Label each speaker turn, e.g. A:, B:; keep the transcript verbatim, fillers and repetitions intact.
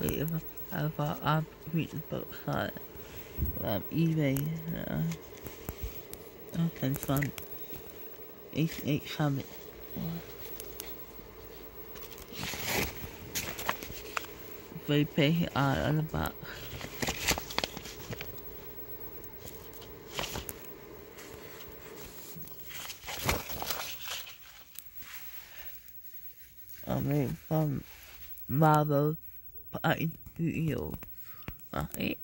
A: if I thought I'd read the book on um, eBay. Uh, okay, fun. It's eight hundred. They pay out on the box. I made from Marvel Pine Studios. Right?